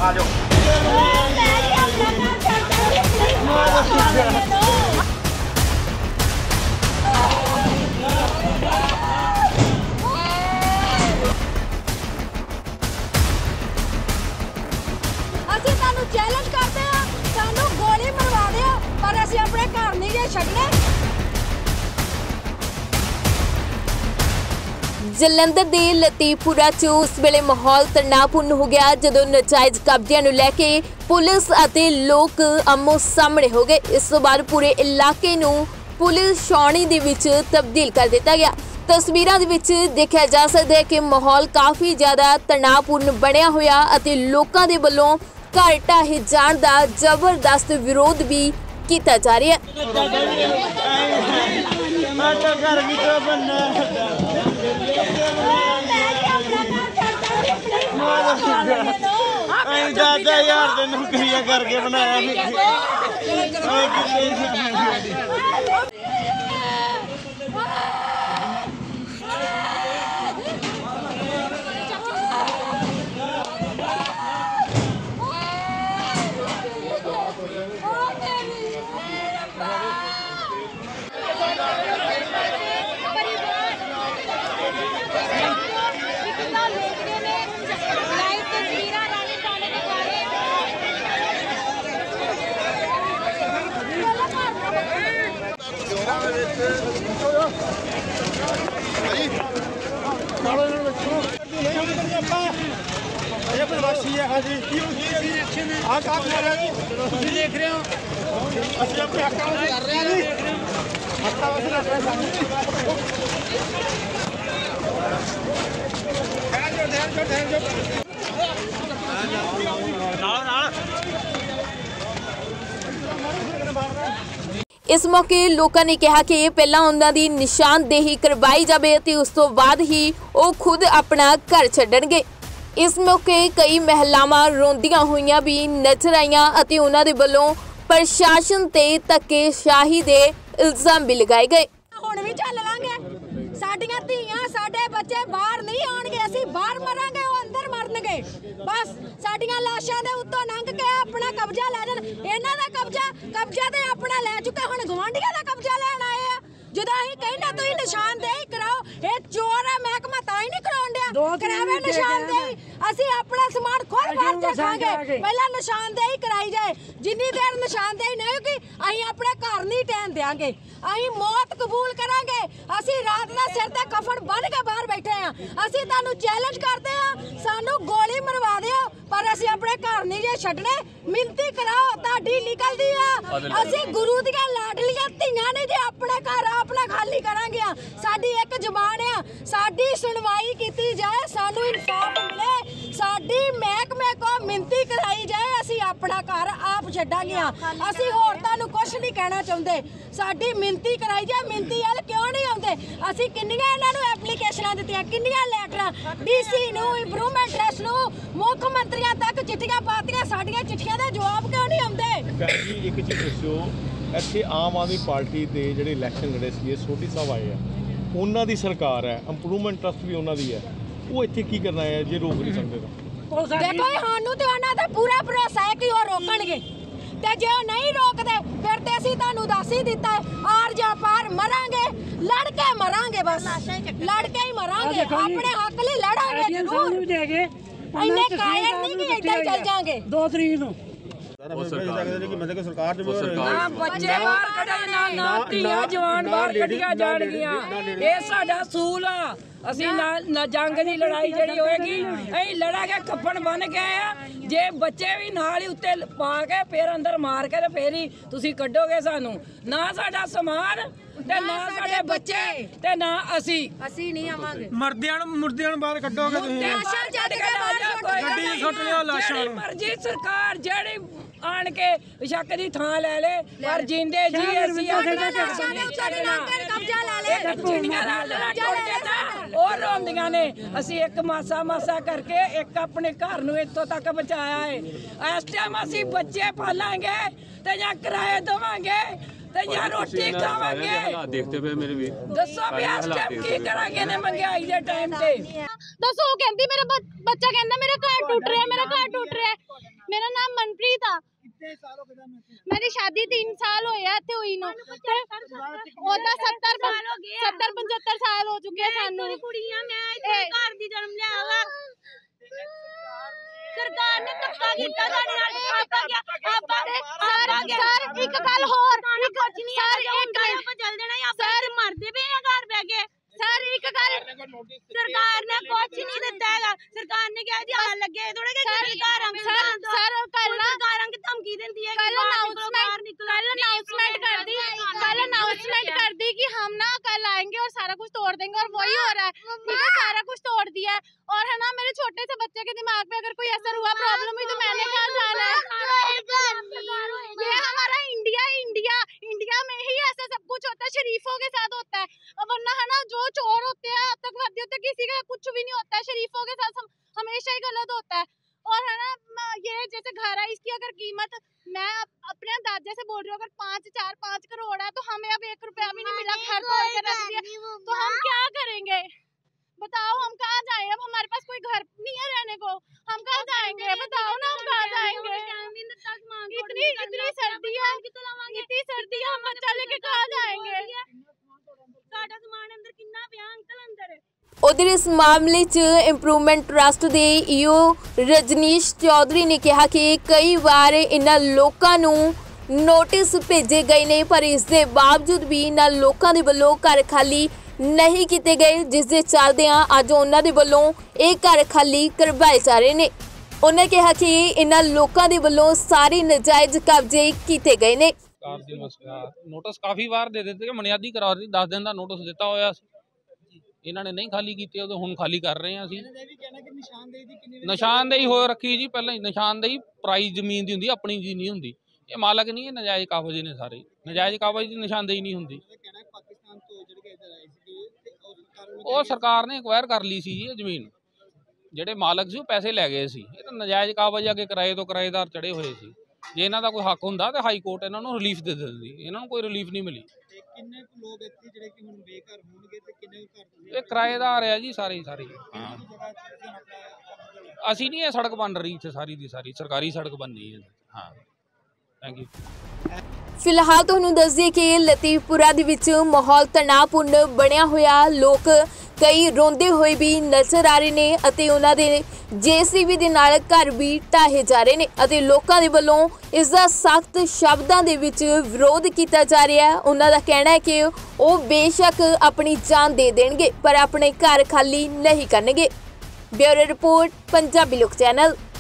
आ जाओ। ਅਸੀਂ ਤੁਹਾਨੂੰ ਚੈलेंज ਕਰਦੇ ਆ, ਸਾਨੂੰ ਗੋਲੀ ਮਰਵਾ ਦਿਓ ਪਰ ਅਸੀਂ ਆਪਣੇ ਘਰ ਨਹੀਂ ਜੇ ਛੱਡਣੇ। ਜਲੰਧਰ ਦੇ ਲਤੀਫਪੁਰਾ 'ਚ ਉਸ ਵੇਲੇ ਮਾਹੌਲ ਤਣਾਅਪੂਰਨ ਹੋ ਗਿਆ ਜਦੋਂ ਨਜਾਇਜ਼ ਕਬਜ਼ਿਆਂ ਨੂੰ ਲੈ ਕੇ ਪੁਲਿਸ ਅਤੇ ਲੋਕ ਆਮੋ ਸਾਹਮਣੇ ਹੋ ਗਏ। ਇਸ ਤੋਂ ਬਾਅਦ ਪੂਰੇ ਇਲਾਕੇ ਨੂੰ ਪੁਲਿਸ ਛਾਉਣੀ ਦੇ ਵਿੱਚ ਤਬਦੀਲ ਕਰ ਦਿੱਤਾ ਗਿਆ। ਤਸਵੀਰਾਂ ਦੇ ਵਿੱਚ ਦੇਖਿਆ ਜਾ ਸਕਦਾ ਹੈ ਕਿ ਮਾਹੌਲ ਕਾਫੀ ਜ਼ਿਆਦਾ ਤਣਾਅਪੂਰਨ ਬਣਿਆ ਹੋਇਆ ਅਤੇ ਲੋਕਾਂ ਦੇ ਵੱਲੋਂ ਘਰ ਢਾਹੇ ਜਾਣ ਦਾ ਜ਼ਬਰਦਸਤ ਵਿਰੋਧ ਵੀ ਕੀਤਾ ਜਾ ਰਿਹਾ यार नौकरियां करके बनाया प्रवासी है। हाँ जी आप देख रहे हो असं अपने हक कर रहे हैं इस मौके लोगों ने कहा कि पहला उन्हां दी निशानदेही करवाई जाए ते उस तो बाद ही वो खुद अपना घर छड्डणगे। इस मौके कई महिलावां रोंदियां होईयां भी नजर आईयां अते उन्हां दे वल्लों प्रशासन ते धक्केशाही दे इल्जाम भी लगाए गए। हुण भी चल लांगे, साडियां धीआं साडे बच्चे बाहर नहीं आउणगे, असीं बाहर मरांगे वो अंदर मरनगे। बस साडियां लाशां दे उत्तों लंघ के अपना कब्जा लै जाण। इन्हां दा कब्जा ते अपना लै चुके, हुण गवांढियां दा कब्जा लैण आए आ। ਜਦੋਂ ਅਸੀਂ ਕਹਿੰਦੇ ਤੁਸੀਂ ਨਿਸ਼ਾਨदेही ਕਰਾਓ, ਇਹ ਚੋਰ ਹੈ ਮਹਿਕਮਾ ਤਾਂ ਹੀ ਨਹੀਂ ਕਰਾਉਣ ਡਿਆ। ਕਰਾਵੇ ਨਿਸ਼ਾਨदेही, ਅਸੀਂ ਆਪਣਾ ਸਮਾਨ ਖੁਦ ਬਾਹਰ ਚੱਕਾਂਗੇ। ਪਹਿਲਾਂ ਨਿਸ਼ਾਨदेही ਕਰਾਈ ਜਾਏ, ਜਿੰਨੀ ਦੇਰ ਨਿਸ਼ਾਨदेही ਨਹੀਂ ਹੋਗੀ ਅਸੀਂ ਆਪਣੇ ਘਰ ਨਹੀਂ ਟਹਿਣ ਦਿਆਂਗੇ। ਅਸੀਂ ਮੌਤ ਕਬੂਲ ਕਰਾਂਗੇ। ਅਸੀਂ ਰਾਤ ਦਾ ਸਿਰ ਤੇ ਕਫਨ ਬੰਨ ਕੇ ਬਾਹਰ ਬੈਠੇ ਆ। ਅਸੀਂ ਤੁਹਾਨੂੰ ਚੈलेंज ਕਰਦੇ ਆ, ਸਾਨੂੰ ਗੋਲੀ ਮਰਵਾ ਦਿਓ ਪਰ ਅਸੀਂ ਆਪਣੇ ਘਰ ਨਹੀਂ ਜੇ ਛੱਡਣੇ। ਮਿੰਤੀ ਕਰਾਓ, ਤੁਹਾਡੀ ਨਿਕਲਦੀ ਆ। ਅਸੀਂ ਗੁਰੂ ਦੀਆਂ ਲਾਡਲੀਆਂ ਧੀਆਂ ਨੇ ਜੇ ਆਪਣੇ ਘਰ अपना खाली करांगे। साडी एक जबान है, साडी सुनवाई की जाए, सानू इंसाफ मिले, साडी महकमे को मिनती कराई जाए, असी अपना घर आप छड्डांगे। असी होर तुहानू कुछ नहीं कहना चाहते, साडी मिनती कराई जाए। मिनती वाल क्यों नहीं आउंदे? असी किन्नियां इन्हां नू एप्लीकेशनां दित्तियां, किन्नियां लैटरां डीसी नू, इंप्रूवमेंट ट्रस्ट नू, मुख मंत्रियां तक चिट्ठियां पातियां, साडियां चिट्ठियां दे जवाब क्यों नहीं आउंदे? एक चीज़ दस्सो, ਇੱਥੇ ਆਮ ਆਦਮੀ ਪਾਰਟੀ ਦੇ ਜਿਹੜੇ ਇਲੈਕਸ਼ਨ ਲੜੇ ਸੀ ਸੋਢੀ ਸਾਹਿਬ ਆਏ ਆ, ਉਹਨਾਂ ਦੀ ਸਰਕਾਰ ਹੈ, ਇੰਪਰੂਵਮੈਂਟ ਟਰਸਟ ਵੀ ਉਹਨਾਂ ਦੀ ਹੈ, ਉਹ ਇੱਥੇ ਕੀ ਕਰਨਾ ਹੈ ਜੇ ਰੋਕ ਨਹੀਂ ਸਕਦੇ ਤਾਂ? ਦੇਖੋ ਸਾਨੂੰ ਤੇ ਉਹਨਾਂ ਦਾ ਪੂਰਾ ਭਰੋਸਾ ਹੈ ਕਿ ਉਹ ਰੋਕਣਗੇ ਤੇ ਜੇ ਉਹ ਨਹੀਂ ਰੋਕਦੇ ਫਿਰ ਤੇ ਅਸੀਂ ਤੁਹਾਨੂੰ ਦੱਸ ਹੀ ਦਿੱਤਾ ਆਰ ਜਾਂ ਪਾਰ ਮਰਾਂਗੇ, ਲੜ ਕੇ ਮਰਾਂਗੇ, ਬਸ ਲੜ ਕੇ ਹੀ ਮਰਾਂਗੇ, ਆਪਣੇ ਹੱਕ ਲਈ ਲੜਾਂਗੇ ਜ਼ਰੂਰ। ਇੰਨੇ ਕਾਇਰ ਨਹੀਂ ਕਿ ਇੱਦਾਂ ਹੀ ਚੱਲ ਜਾਾਂਗੇ। 2 ਤਰੀਕ ਨੂੰ सरकार बच्चे बाहर कढ़े ना धीआं जवान बाहर कढ़िया जाणगियां। ये साडा असूल आ। ਅਸੀਂ ਨਾ ਜੰਗ ਦੀ ਲੜਾਈ ਜਿਹੜੀ ਹੋਏਗੀ ਅਸੀਂ ਲੜਾਂਗੇ, ਕਫਨ ਬਣ ਕੇ ਆ। ਜੇ ਬੱਚੇ ਵੀ ਨਾਲ ਹੀ ਉੱਤੇ ਪਾ ਕੇ ਫਿਰ ਅੰਦਰ ਮਾਰ ਕੇ ਤੇ ਫੇਰ ਹੀ ਤੁਸੀਂ ਕੱਢੋਗੇ ਸਾਨੂੰ। ਨਾ ਸਾਡਾ ਸਮਾਨ ਤੇ ਨਾ ਸਾਡੇ ਬੱਚੇ ਤੇ ਨਾ ਅਸੀਂ ਨਹੀਂ ਆਵਾਂਗੇ। ਮੁਰਦਿਆਂ ਨੂੰ ਬਾਹਰ ਕੱਢੋਗੇ ਤੁਸੀਂ। ਲਾਸ਼ਾਂ ਛੱਡ ਕੇ ਬਾਹਰ ਗੱਡੀ ਸੁੱਟ ਲਿਓ ਲਾਸ਼ਾਂ ਨੂੰ। ਮਰਜ਼ੀ ਸਰਕਾਰ ਜਿਹੜੀ ਆਣ ਕੇ ਸ਼ੱਕ ਦੀ ਥਾਂ ਲੈ ਲੇ ਪਰ ਜਿੰਦੇ ਜੀ ਅਸੀਂ ਕਬਜ਼ਾ ਲੈ ਲੈ। ਚਿੜੀਆਂ ਨਾਲ ਜੁੜ ਕੇ ਤਾਂ और रोंदियां ने असी एक मासा करके एक अपने घर नूं इत्थों तक बचाया है। इस टाइम असी बच्चे पालांगे ते जां किराए देवांगे ते जां रोटी खावांगे। देखते पे मेरे भी दसो भी इस टाइम की करांगे ने महंगाई दे टाइम ते। दसो कहंदी मेरा बच्चा कहंदा मेरा घर टूट रहा है, मेरा घर टूट रहा है। मेरा नाम मनप्रीत आ। मेरी शादी 3 साल होए इत्थे हुई नूं ते ओदा 70-75 साल हो चुके सानू। कुड़ियां मैं इत्थे घर दी जन्म लिया वा। सरकार ने धक्का कीता साडे नाल। सर एक गल होर कुछ नहीं सर एक आप चल देना सर मरदे पे घर बैठ के। सर एक गल सरकार ने कुछ नहीं दिता है। सरकार ने कहा जी हाल लगे थोड़े के घर हम सर कल धमकी देती है। कल अनाउंसमेंट कर दी कि हम ना कल आएंगे और सारा कुछ तोड़ देंगे और वही हो रहा है। ठीक है सारा कुछ तोड़ दिया है और है ना मेरे छोटे से बच्चे के दिमाग पे अगर कोई असर हुआ प्रॉब्लम हुई तो मैंने क्या जाना है। ये हमारा इंडिया में ही ऐसा सब कुछ होता है, शरीफों के साथ होता है। वरना है ना जो चोर होते हैं आतंकवादी होते हैं किसी का कुछ भी नहीं होता है, शरीफों के साथ हमेशा ही गलत होता है। और है ना ये जैसे घर है इसकी अगर कीमत मैं अपने अंदाजे से बोल रही हूँ अगर 5 करोड़ है तो हमें अब 1 रुपया भी नहीं मिला, घर तोड़ के रख दिया तो हम क्या करेंगे बताओ। हम कहाँ जाए अब हमारे पास कोई घर नहीं है रहने को, हम कहाँ जाएंगे बताओ ना, हम कहाँ जाएंगे। इतनी सर्दी है हम बच्चा लेके कहाँ जाएंगे। साडा सामान अंदर कितना पिया अंकल अंदर। उधर इस मामले च इंप्रूवमेंट ट्रस्ट के ईओ रजनीश चौधरी ने कहा कि कई बार इन्हां लोकां नूं नोटिस भेजे गए ने पर इस दे बावजूद भी इन्हां लोकां दे वल्लों घर खाली नहीं किए गए, जिस दे चलदिआं अज उन्हां दे वल्लों ये घर खाली करवाए जा रहे ने। उन्होंने कहा कि इन्हां लोकां दे वल्लों सारे नजायज़ कब्जे किए गए ने। नोटिस काफ़ी बार दे दिते कि बुनियादी करा दी 10 दिन का नोटिस दिता होया इन्होंने नहीं खाली किए तो हुण खाली कर रहे हैं असीं। निशानदेही हो रखी जी पहले निशानदेही प्राइज जमीन की होंदी अपनी जी नहीं होंदी। ये मालक नहीं है नजायज़ काबज ने सारे नजायज़ काबज की निशानदेही नहीं होंदी। वो सरकार ने एक्वायर कर ली सी ये जमीन ਜਿਹੜੇ ਮਾਲਕ ਸੀ ਉਹ ਪੈਸੇ ਲੈ ਗਏ ਸੀ। ਇਹ ਤਾਂ ਨਜਾਇਜ਼ ਕਾਬਜ਼ ਆ ਕੇ ਕਿਰਾਏ ਤੋਂ ਕਿਰਾਏਦਾਰ ਚੜੇ ਹੋਏ ਸੀ। ਜੇ ਇਹਨਾਂ ਦਾ ਕੋਈ ਹੱਕ ਹੁੰਦਾ ਤਾਂ ਹਾਈ ਕੋਰਟ ਇਹਨਾਂ ਨੂੰ ਰਿਲੀਫ ਦੇ ਦਿੰਦੀ, ਇਹਨਾਂ ਨੂੰ ਕੋਈ ਰਿਲੀਫ ਨਹੀਂ ਮਿਲੀ। ਕਿੰਨੇ ਕੁ ਲੋਕ ਇੱਥੇ ਜਿਹੜੇ ਕਿ ਹੁਣ ਬੇਘਰ ਹੋਣਗੇ ਤੇ ਕਿੰਨੇ ਘਰ ਇਹ ਕਿਰਾਏਦਾਰ ਆ ਜੀ ਸਾਰੇ ਹਾਂ। ਅਸੀਂ ਨਹੀਂ ਇਹ ਸੜਕ ਬਣ ਰਹੀ ਇੱਥੇ ਸਾਰੀ ਦੀ ਸਾਰੀ ਸਰਕਾਰੀ ਸੜਕ ਬਣ ਰਹੀ ਹੈ। ਹਾਂ ਥੈਂਕ ਯੂ। फिलहाल तुहानूं दस दईए कि लतीफपुरा दे विच माहौल तनावपूर्ण बनिया होया, लोग कई रोंदे हुए भी नज़र आ रहे ने अते उन्हां दे JCB दे नाल घर भी ढाहे जा रहे ने अते लोकां दे वल्लों इसदा सख्त शब्दां दे विच विरोध कीता जा रहा है। उन्हां दा कहना है कि वो बेशक अपनी जान दे देणगे पर अपने घर खाली नहीं करनगे। ब्यूरो रिपोर्ट पंजाबी लोक चैनल।